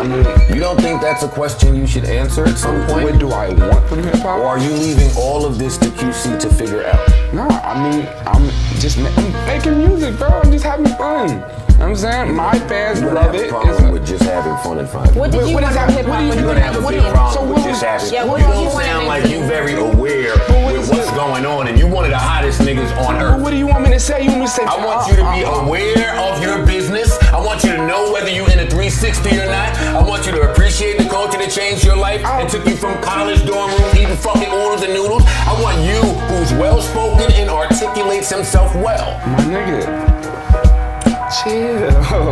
mean, you don't think that's a question you should answer at some point? What do I want from hip hop? Or are you leaving all of this to QC to figure out? Nah, I mean, I'm making music, bro. I'm just having fun. You know what I'm saying? My fans love it. You have a problem with just having fun and fun. What did you want from hip hop? You're gonna have a big problem with just having fun. You don't sound like you very aware with what's going on, and you one of the hottest niggas on earth. What do you want me to say? You want me to say? I want you to be aware of your business. I want you to know whether you're in a 360 or not. I want you to appreciate the culture that changed your life and took you from college dorm room eating fucking oodles and noodles. I want you who's well-spoken and articulates himself well. My nigga, chill.